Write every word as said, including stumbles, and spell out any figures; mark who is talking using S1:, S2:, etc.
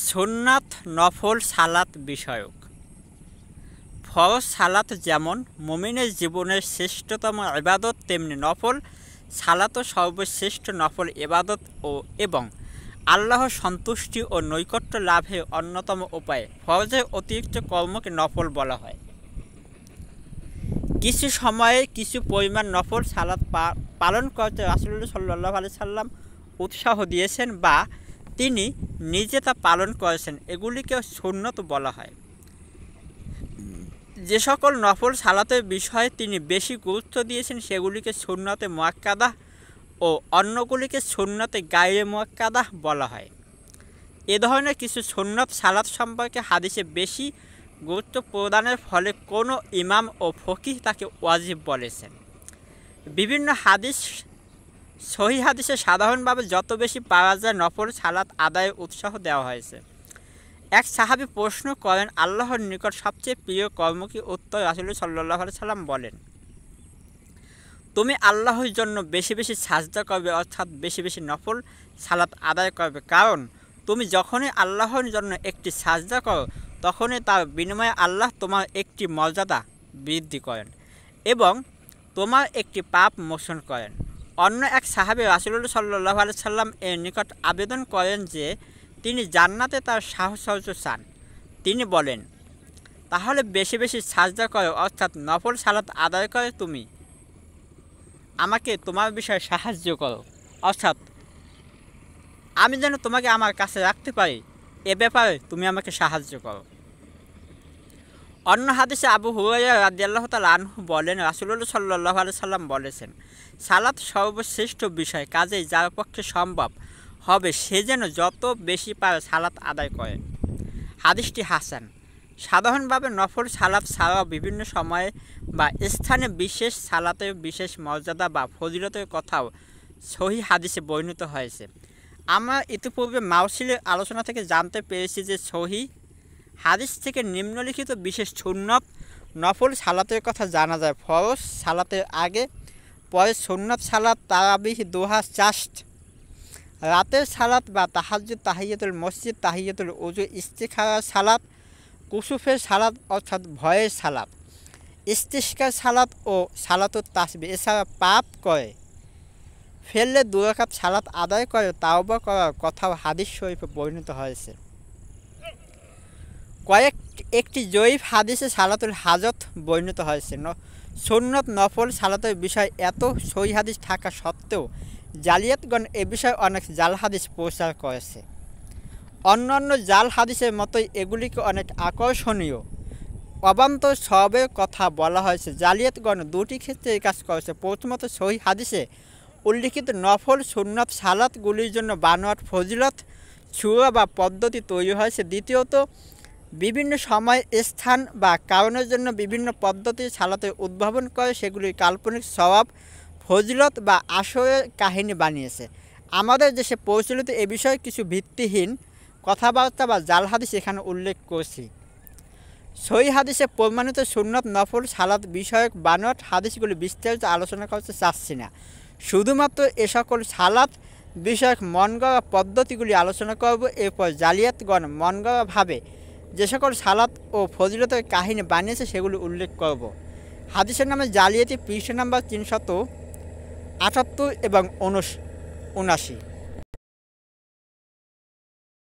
S1: সুন্নাত নফল সালাত বিষয়ক। ফরজ সালাত যেমন মুমিনের জীবনের শ্রেষ্ঠতম ইবাদত, তেমনি নফল সালাতও সর্বশ্রেষ্ঠ নফল ইবাদত ও এবং আল্লাহর সন্তুষ্টি ও নৈকট্য লাভের অন্যতম উপায়। ফরজের অতিরিক্ত কর্মকে নফল বলা হয়। কিছু সময়ে কিছু পরিমাণ নফল সালাত পালন করতে রাসূলুল্লাহ সাল্লাল্লাহু আলাইহি সাল্লাম উৎসাহ দিয়েছেন বা তিনি নিজে তা পালন করেছেন, এগুলিকে সুন্নত বলা হয়। যে সকল নফল সালাতের বিষয়ে তিনি বেশি গুরুত্ব দিয়েছেন সেগুলিকে সুন্নতে মুআক্কাদা ও অন্যগুলিকে সুন্নতে গায়রে মুআক্কাদা বলা হয়। এ ধরনের কিছু সুন্নত সালাত সম্পর্কে হাদিসে বেশি গুরুত্ব প্রদানের ফলে কোনো ইমাম ও ফকিহ তাকে ওয়াজিব বলেছেন। বিভিন্ন হাদিস সহিহ হাদিসে সাধারণভাবে যত বেশি পাওয়া যায় নফল সালাত আদায়ের উৎসাহ দেওয়া হয়েছে। এক সাহাবী প্রশ্ন করেন, আল্লাহর নিকট সবচেয়ে প্রিয় কর্ম কি? উত্তর রাসূলুল্লাহ সাল্লাল্লাহু আলাইহি সাল্লাম বলেন, তুমি আল্লাহর জন্য বেশি বেশি সাজদা করবে, অর্থাৎ বেশি বেশি নফল সালাত আদায় করবে। কারণ তুমি যখনই আল্লাহর জন্য একটি সাজদা করো তখনই তার বিনিময়ে আল্লাহ তোমার একটি মর্যাদা বৃদ্ধি করেন এবং তোমার একটি পাপ মোচন করেন। অন্য এক সাহাবী রাসূলুল্লাহ সাল্লাল্লাহু আলাইহি সাল্লাম এর নিকট আবেদন করেন যে তিনি জান্নাতে তার সাহচর্য চান। তিনি বলেন, তাহলে বেশি বেশি সাজদা করো, অর্থাৎ নফল সালাত আদায় করে তুমি আমাকে তোমার বিষয়ে সাহায্য করো, অর্থাৎ আমি যেন তোমাকে আমার কাছে রাখতে পারি, এ ব্যাপারে তুমি আমাকে সাহায্য করো। অন্য হাদিসে আবু হুরায়রা রাদিয়াল্লাহু তাআলা আনহু বলেন, রাসূলুল্লাহ সাল্লাল্লাহু আলাইহি সাল্লাম বলেছেন, সালাত সর্বশ্রেষ্ঠ বিষয়, কাজেই যার পক্ষে সম্ভব হবে সে যেন যত বেশি পারে সালাত আদায় করে। হাদিসটি হাসান। সাধারণভাবে নফল সালাত ছাড়াও বিভিন্ন সময়ে বা স্থানে বিশেষ সালাতের বিশেষ মর্যাদা বা ফজিলতের কথাও সহিহ হাদিসে বর্ণিত হয়েছে। আমরা ইতিপূর্বে মাওসিলের আলোচনা থেকে জানতে পেরেছি যে সহিহ হাদিস থেকে নিম্নলিখিত বিশেষ সুন্নত নফল সালাতের কথা জানা যায়। ফরজ সালাতের আগে, পরে সুন্নত সালাত, তারাবিহ, দোহা, চাষ্ট, রাতের সালাত বা তাহাজ্জুদ, তাহিয়াতুল মসজিদ, তাহিয়াতুল ওযু, ইস্তিখারার সালাত, কুসুফের সালাত অর্থাৎ ভয়ের সালাত, ইস্তিসকার সালাত ও সালাতুত তাসবিহ। এছাড়া পাপ করে ফেললে দুই রাকাত সালাত আদায় করে তাওবা করার কথাও হাদিস শরীফে বর্ণিত হয়েছে। কয়েক একটি জয়ীফ হাদিসে সালাতুল হাজত বর্ণিত হয়েছে। সুন্নত নফল সালাতের বিষয় এত সহিহ হাদিস থাকা সত্ত্বেও জালিয়াতগণ এ বিষয়ে অনেক জাল হাদিস প্রচার করেছে। অন্যান্য জাল হাদিসের মতোই এগুলিকে অনেক আকর্ষণীয় অবান্তর সবের কথা বলা হয়েছে। জালিয়াতগণ দুটি ক্ষেত্রে এই কাজ করেছে। প্রথমত, সহিহ হাদিসে উল্লিখিত নফল সুন্নত সালাতগুলির জন্য বানোয়াট ফজিলত, সূরা বা পদ্ধতি তৈরি হয়েছে। দ্বিতীয়ত, বিভিন্ন সময়, স্থান বা কারণের জন্য বিভিন্ন পদ্ধতির সালাতের উদ্ভাবন করে সেগুলির কাল্পনিক সওয়াব, ফজিলত বা আসরের কাহিনী বানিয়েছে। আমাদের দেশে প্রচলিত এ বিষয়ে কিছু ভিত্তিহীন কথাবার্তা বা জাল হাদিস এখানে উল্লেখ করছি। সহিহ হাদিসে প্রমাণিত সুন্নত নফল সালাত বিষয়ক বানোয়াট হাদিসগুলি বিস্তারিত আলোচনা করতে চাচ্ছি না। শুধুমাত্র এ সকল সালাত বিষয়ক মনগড়া পদ্ধতিগুলি আলোচনা করব। এরপর জালিয়াতগণ মনগড়াভাবে যে সকল সালাত ও ফজিলতের কাহিনী বানিয়েছে সেগুলি উল্লেখ করব। হাদিসের নামে জালিয়াতি, পৃষ্ঠা নাম্বার তিনশত আটাত্তর এবং উনআশি।